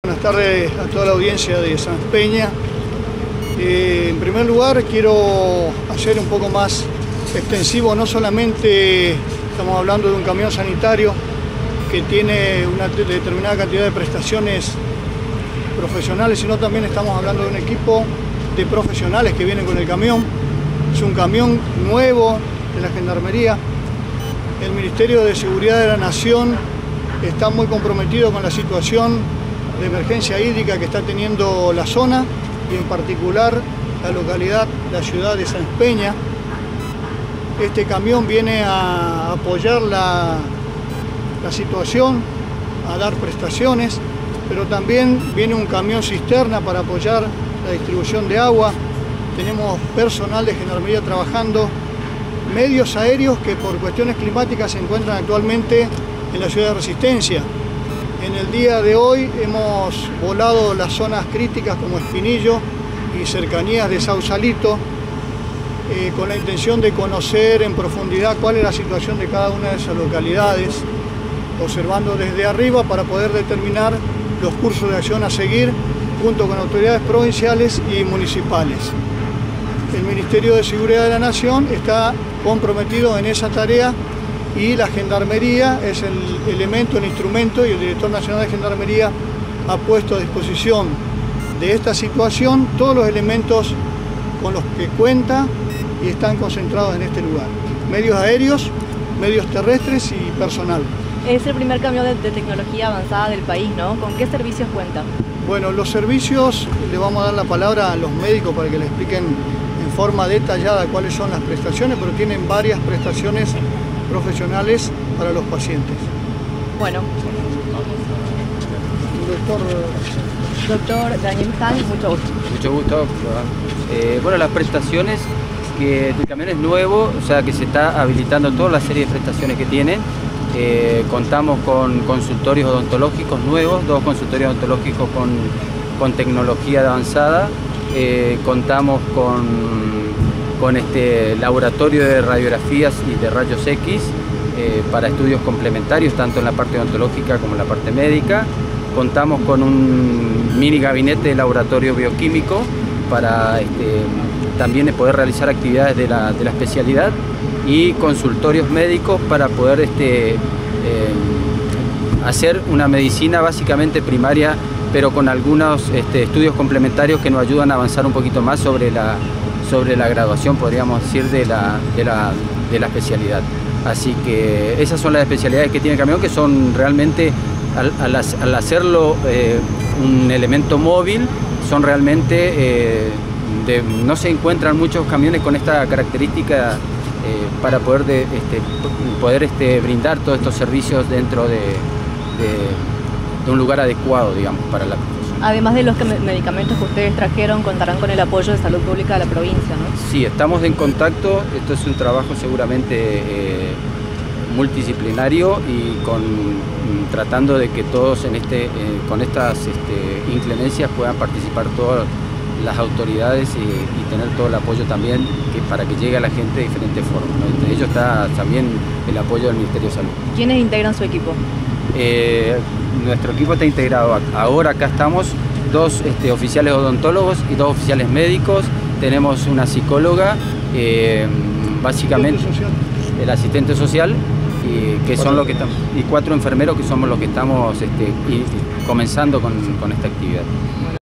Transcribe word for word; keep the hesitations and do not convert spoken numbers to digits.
Buenas tardes a toda la audiencia de Sáenz Peña. Eh, en primer lugar, quiero hacer un poco más extensivo, no solamente estamos hablando de un camión sanitario que tiene una determinada cantidad de prestaciones profesionales, sino también estamos hablando de un equipo de profesionales que vienen con el camión. Es un camión nuevo de la Gendarmería. El Ministerio de Seguridad de la Nación está muy comprometido con la situación de emergencia hídrica que está teniendo la zona y en particular la localidad, la ciudad de Sáenz Peña. Este camión viene a apoyar la, la situación, a dar prestaciones, pero también viene un camión cisterna para apoyar la distribución de agua. Tenemos personal de Gendarmería trabajando, medios aéreos que por cuestiones climáticas se encuentran actualmente en la ciudad de Resistencia. En el día de hoy hemos volado las zonas críticas como Espinillo y cercanías de Sausalito eh, con la intención de conocer en profundidad cuál es la situación de cada una de esas localidades, observando desde arriba para poder determinar los cursos de acción a seguir junto con autoridades provinciales y municipales. El Ministerio de Seguridad de la Nación está comprometido en esa tarea y la Gendarmería es el elemento, el instrumento, y el Director Nacional de Gendarmería ha puesto a disposición de esta situación todos los elementos con los que cuenta y están concentrados en este lugar. Medios aéreos, medios terrestres y personal. Es el primer camión de, de tecnología avanzada del país, ¿no? ¿Con qué servicios cuenta? Bueno, los servicios, le vamos a dar la palabra a los médicos para que le expliquen en forma detallada cuáles son las prestaciones, pero tienen varias prestaciones profesionales para los pacientes. Bueno. Doctor, Doctor Daniel Hall, mucho gusto. Mucho gusto. Eh, bueno, las prestaciones, que el camión es nuevo, o sea que se está habilitando toda la serie de prestaciones que tiene. Eh, contamos con consultorios odontológicos nuevos, dos consultorios odontológicos con, con tecnología avanzada. Eh, contamos con con este laboratorio de radiografías y de rayos X eh, para estudios complementarios, tanto en la parte odontológica como en la parte médica. Contamos con un mini gabinete de laboratorio bioquímico para este, también poder realizar actividades de la, de la especialidad, y consultorios médicos para poder este, eh, hacer una medicina básicamente primaria, pero con algunos este, estudios complementarios que nos ayudan a avanzar un poquito más sobre la sobre la graduación, podríamos decir, de la, de la, de la especialidad. Así que esas son las especialidades que tiene el camión, que son realmente, al, al, al hacerlo eh, un elemento móvil, son realmente, eh, de, no se encuentran muchos camiones con esta característica eh, para poder, de, este, poder este, brindar todos estos servicios dentro de, de, de un lugar adecuado, digamos, para la profesión. Además de los medicamentos que ustedes trajeron, contarán con el apoyo de salud pública de la provincia, ¿no? Sí, estamos en contacto. Esto es un trabajo seguramente eh, multidisciplinario y con, tratando de que todos en este, eh, con estas este, inclemencias puedan participar todas las autoridades y, y tener todo el apoyo también que, para que llegue a la gente de diferentes formas, ¿no? Entre ellos está también el apoyo del Ministerio de Salud. ¿Quiénes integran su equipo? Eh, nuestro equipo está integrado, ahora acá estamos dos este, oficiales odontólogos y dos oficiales médicos, tenemos una psicóloga, eh, básicamente el asistente social, y, que son los que estamos, y cuatro enfermeros que somos los que estamos este, y, y comenzando con, con esta actividad.